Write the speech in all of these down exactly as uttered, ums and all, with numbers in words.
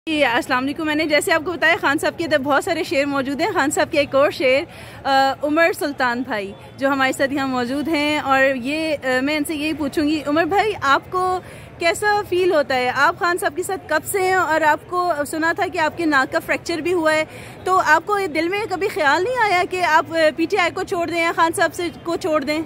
جی السلام علیکم. میں نے جیسے آپ کو بتایا خان صاحب کے ادھر بہت سارے شعر موجود ہیں. خان صاحب کے ایک اور شعر عمر سلطان بھائی جو ہمارے ساتھ یہاں موجود ہیں, اور یہ میں ان سے یہی پوچھوں گی, عمر بھائی آپ کو کیسا فیل ہوتا ہے؟ آپ خان صاحب کے ساتھ کب سے ہیں, اور آپ کو سنا تھا کہ آپ کے ناک کا فریکچر بھی ہوا ہے, تو آپ کو دل میں کبھی خیال نہیں آیا کہ آپ پی ٹی آئی کو چھوڑ دیں یا خان صاحب سے کو چھوڑ دیں؟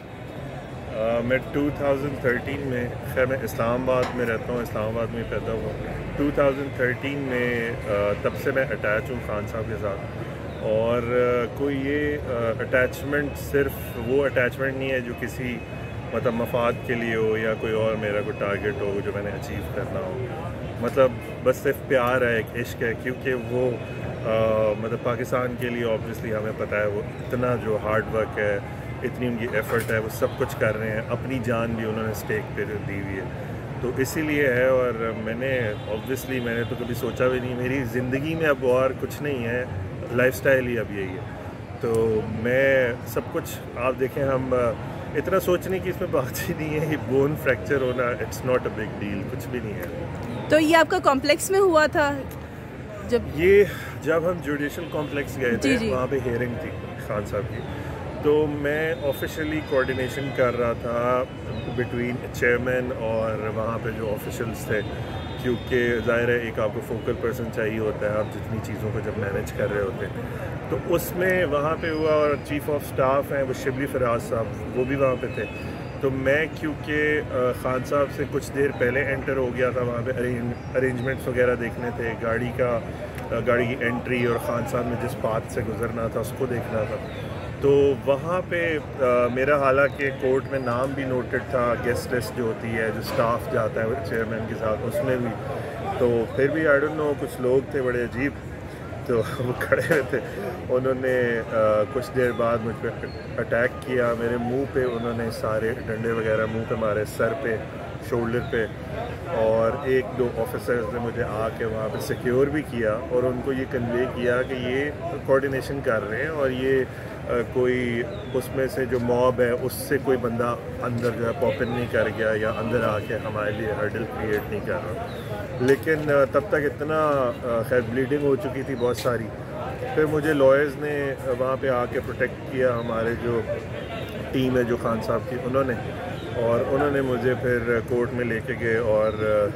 میں ٹو تھاؤزنڈ تھرٹین میں, خیر میں اسلام آباد میں رہتا ہوں, اسلام آباد میں پیدا ہوا. ٹو تھاؤزنڈ تھرٹین میں تب سے میں اٹیچ ہوں خان صاحب کے ساتھ, اور کوئی یہ اٹیچمنٹ صرف وہ اٹیچمنٹ نہیں ہے جو کسی مطلب مفاد کے لیے ہو یا کوئی اور میرا کوئی ٹارگیٹ ہو جو میں نے اچیو کرنا ہو. مطلب بس صرف پیار ہے, ایک عشق ہے, کیونکہ وہ مطلب پاکستان کے لیے اوبویسلی ہمیں پتہ ہے وہ اتنا جو ہارڈ ورک ہے, اتنی ان کی ایفرٹ ہے, وہ سب کچھ کر رہے ہیں, اپنی جان بھی انہوں نے اسٹیک پہ دی ہوئی ہے, تو اسی لیے ہے. اور میں نے اوبویسلی میں نے تو کبھی سوچا بھی نہیں, میری زندگی میں اب اور کچھ نہیں ہے, لائف سٹائل ہی اب یہی ہے. تو میں سب کچھ آپ دیکھیں, ہم اتنا سوچنے کی اس میں بات ہی نہیں ہے, یہ بون فریکچر ہونا it's not a big deal, کچھ بھی نہیں ہے. تو یہ آپ کا کمپلیکس میں ہوا تھا جب یہ جب ہم جوڈیشل کمپلیکس گئے تھے, جی وہاں پہ ہیئرنگ تھی خان صاحب کی, تو میں آفیشیلی کوآرڈینیشن کر رہا تھا بٹوین چیئرمین اور وہاں پہ جو آفیشلس تھے, کیونکہ ظاہر ہے ایک آپ کو فوکل پرسن چاہیے ہوتا ہے, آپ جتنی چیزوں کو جب مینیج کر رہے ہوتے ہیں. تو اس میں وہاں پہ ہوا, اور چیف آف سٹاف ہیں وہ شبلی فراز صاحب, وہ بھی وہاں پہ تھے. تو میں کیونکہ خان صاحب سے کچھ دیر پہلے انٹر ہو گیا تھا, وہاں پہ ارینجمنٹس وغیرہ دیکھنے تھے, گاڑی کا گاڑی کی انٹری اور خان صاحب نے جس پاتھ سے گزرنا تھا اس کو دیکھنا تھا. تو وہاں پہ میرا حالانکہ کورٹ میں نام بھی نوٹڈ تھا, گیسٹ لسٹ جو ہوتی ہے جو سٹاف جاتا ہے چیئرمین کے ساتھ, اس میں بھی. تو پھر بھی آئی ڈونٹ نو, کچھ لوگ تھے بڑے عجیب, تو وہ کھڑے ہوئے تھے, انہوں نے کچھ دیر بعد مجھ پہ اٹیک کیا, میرے منہ پہ انہوں نے سارے ڈنڈے وغیرہ منہ پہ مارے, سر پہ, شولڈر پہ, اور ایک دو آفیسرز نے مجھے آ کے وہاں پہ سیکیور بھی کیا, اور ان کو یہ کنوے کیا کہ یہ کوآرڈینیشن کر رہے ہیں, اور یہ کوئی اس میں سے جو موب ہے اس سے کوئی بندہ اندر جو ہے پاپن نہیں کر گیا یا اندر آ کے ہمارے لیے ہرڈل کریٹ نہیں کر رہا. لیکن تب تک اتنا خیر بلیڈنگ ہو چکی تھی بہت ساری. پھر مجھے لائرز نے وہاں پہ آ کے پروٹیکٹ کیا, ہمارے جو ٹیم ہے جو خان صاحب کی, انہوں نے, اور انہوں نے مجھے پھر کورٹ میں لے کے گئے اور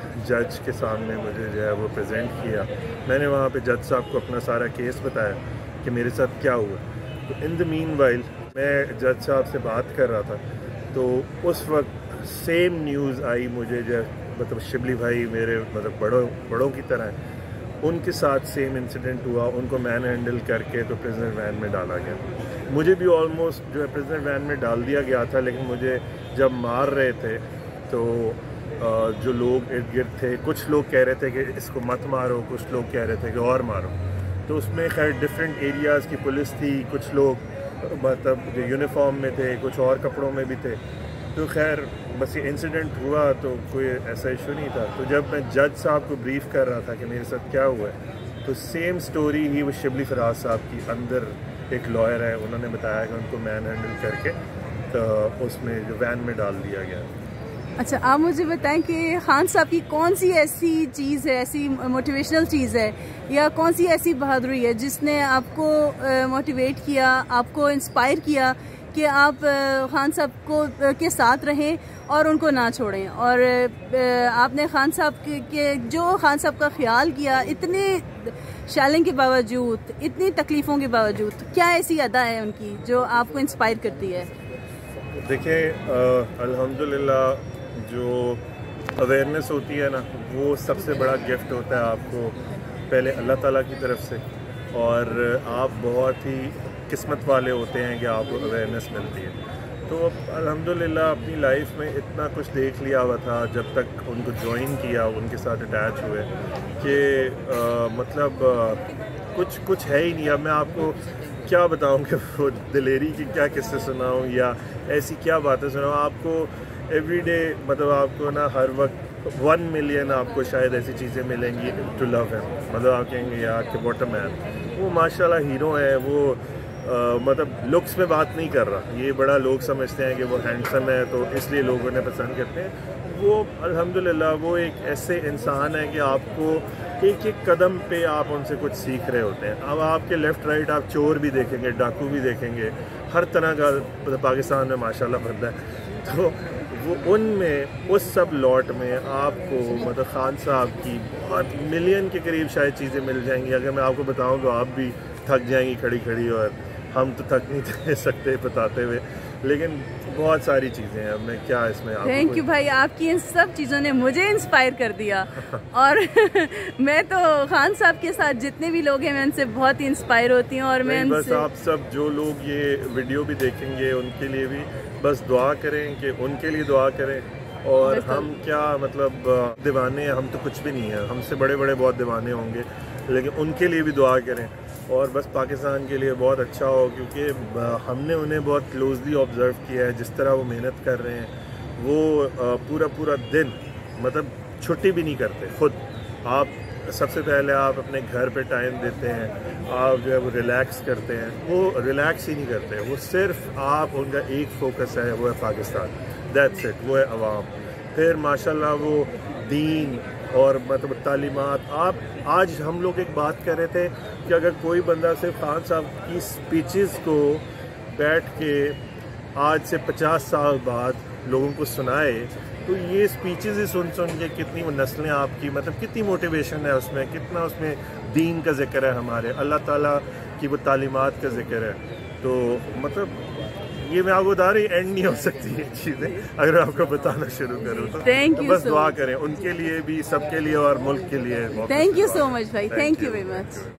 جج کے سامنے مجھے جو ہے وہ پریزنٹ کیا. میں نے وہاں پہ جج صاحب کو اپنا سارا کیس بتایا کہ میرے ساتھ کیا ہوا. تو ان دا مین وائل میں جج صاحب سے بات کر رہا تھا, تو اس وقت سیم نیوز آئی مجھے, جو مطلب شبلی بھائی میرے مطلب بڑوں بڑوں کی طرح ہیں, ان کے ساتھ سیم انسیڈنٹ ہوا, ان کو مین ہینڈل کر کے تو پریزنر وین میں ڈالا گیا. مجھے بھی آلموسٹ جو ہے پریزنر وین میں ڈال دیا گیا تھا, لیکن مجھے جب مار رہے تھے تو جو لوگ ارد گرد تھے, کچھ لوگ کہہ رہے تھے کہ اس کو مت مارو, کچھ لوگ کہہ رہے تھے کہ اور مارو. تو اس میں خیر ڈفرینٹ ایریاز کی پولیس تھی, کچھ لوگ مطلب جو یونیفارم میں تھے, کچھ اور کپڑوں میں بھی تھے. تو خیر بس یہ انسیڈنٹ ہوا, تو کوئی ایسا ایشو نہیں تھا. تو جب میں جج صاحب کو بریف کر رہا تھا کہ میرے ساتھ کیا ہوا ہے, تو سیم سٹوری ہی وہ شبلی فراز صاحب کی, اندر ایک لائر ہے, انہوں نے بتایا کہ ان کو مین ہینڈل کر کے تو اس میں جو وین میں ڈال دیا گیا. اچھا, آپ مجھے بتائیں کہ خان صاحب کی کون سی ایسی چیز ہے, ایسی موٹیویشنل چیز ہے, یا کون سی ایسی بہادری ہے جس نے آپ کو موٹیویٹ کیا, آپ کو انسپائر کیا کہ آپ خان صاحب کو کے ساتھ رہیں اور ان کو نہ چھوڑیں, اور آپ نے خان صاحب کے جو خان صاحب کا خیال کیا, اتنے شیلنگ کے باوجود, اتنی تکلیفوں کے باوجود, کیا ایسی ادا ہے ان کی جو آپ کو انسپائر کرتی ہے؟ دیکھیں الحمدللہ جو اویئرنیس ہوتی ہے نا, وہ سب سے بڑا گفٹ ہوتا ہے آپ کو, پہلے اللہ تعالیٰ کی طرف سے, اور آپ بہت ہی قسمت والے ہوتے ہیں کہ آپ کو اویئرنیس ملتی ہے. تو الحمدللہ اپنی لائف میں اتنا کچھ دیکھ لیا ہوا تھا جب تک ان کو جوائن کیا, ان کے ساتھ اٹیچ ہوئے, کہ آ, مطلب آ, کچھ کچھ ہے ہی نہیں. اب میں آپ کو کیا بتاؤں کہ وہ دلیری کی کیا قصے سناؤں یا ایسی کیا باتیں سناؤں آپ کو. ایوری ڈے مطلب آپ کو نا ہر وقت ون ملین آپ کو شاید ایسی چیزیں ملیں گی ٹو لو ہیم, مطلب آپ کہیں گے یار کہ واٹ اے مین. وہ ماشاء اللہ ہیرو ہیں, وہ مطلب لکس میں بات نہیں کر رہا, یہ بڑا لوگ سمجھتے ہیں کہ وہ ہینڈسم ہے تو اس لیے لوگ انہیں پسند کرتے ہیں. وہ الحمدللہ وہ ایک ایسے انسان ہے کہ آپ کو ایک ایک قدم پہ آپ ان سے کچھ سیکھ رہے ہوتے ہیں. اب آپ کے لیفٹ رائٹ آپ چور بھی دیکھیں گے, ڈاکو بھی دیکھیں گے, ہر طرح کا پاکستان میں ماشاءاللہ بنتا ہے. تو وہ ان میں اس سب لاٹ میں آپ کو مطلب خان صاحب کی بہت ملین کے قریب شاید چیزیں مل جائیں گی. اگر میں آپ کو بتاؤں تو آپ بھی تھک جائیں گی کھڑی کھڑی, اور ہم تو تھک نہیں دے سکتے بتاتے ہوئے, لیکن بہت ساری چیزیں ہیں. میں کیا اس میں تھینک یو بھائی, آپ کی ان سب چیزوں نے مجھے انسپائر کر دیا. اور میں تو خان صاحب کے ساتھ جتنے بھی لوگ ہیں میں ان سے بہت انسپائر ہوتی ہوں. اور میں بس آپ سب جو لوگ یہ ویڈیو بھی دیکھیں گے ان کے لیے بھی بس دعا کریں کہ ان کے لیے دعا کریں. اور ہم کیا مطلب دیوانے ہیں, ہم تو کچھ بھی نہیں ہیں, ہم سے بڑے بڑے بہت دیوانے ہوں گے, لیکن ان کے لیے بھی دعا کریں. اور بس پاکستان کے لیے بہت اچھا ہو, کیونکہ ہم نے انہیں بہت کلوزلی آبزرو کیا ہے جس طرح وہ محنت کر رہے ہیں. وہ پورا پورا دن مطلب چھٹی بھی نہیں کرتے خود. آپ سب سے پہلے آپ اپنے گھر پہ ٹائم دیتے ہیں, آپ جو ہے وہ ریلیکس کرتے ہیں. وہ ریلیکس ہی نہیں کرتے, وہ صرف آپ ان کا ایک فوکس ہے, وہ ہے پاکستان, دیٹس اٹ, وہ ہے عوام. پھر ماشاءاللہ وہ دین اور مطلب تعلیمات. آپ آج ہم لوگ ایک بات کر رہے تھے کہ اگر کوئی بندہ صرف خان صاحب کی سپیچز کو بیٹھ کے آج سے پچاس سال بعد لوگوں کو سنائے, تو یہ سپیچز ہی سن سن کے کتنی وہ نسلیں آپ کی مطلب کتنی موٹیویشن ہے اس میں, کتنا اس میں دین کا ذکر ہے, ہمارے اللہ تعالیٰ کی وہ تعلیمات کا ذکر ہے. تو مطلب یہ میں آپ کو بتا رہی اینڈ نہیں ہو سکتی یہ چیزیں اگر آپ کو بتانا شروع کروں تو. بس دعا کریں ان کے لیے بھی, سب کے لیے اور ملک کے لیے. تھینک یو سو مچ بھائی, تھینک یو ویری مچ.